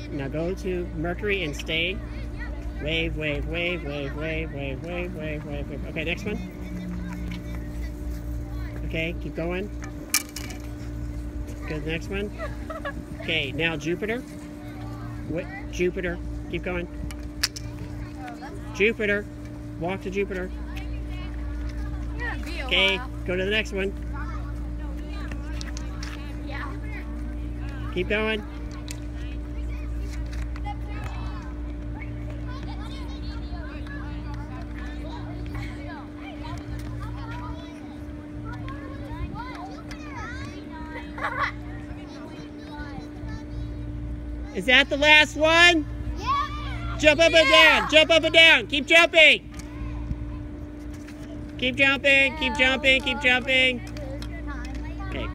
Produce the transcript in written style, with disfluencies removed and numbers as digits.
Now go to Mercury and stay. Wave, wave, wave, wave, wave, wave, wave, wave, wave, wave. Okay, next one. Okay, keep going. Go to the next one. Okay, now Jupiter. What? Jupiter. Keep going. Jupiter. Walk to Jupiter. Okay, go to the next one. Keep going. Is that the last one? Yeah. Jump up and down. Jump up and down. Keep jumping. Keep jumping. Keep jumping. Keep jumping.